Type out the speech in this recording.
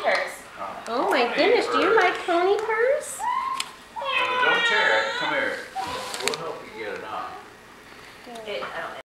purse. Oh my goodness, do you like pony purse?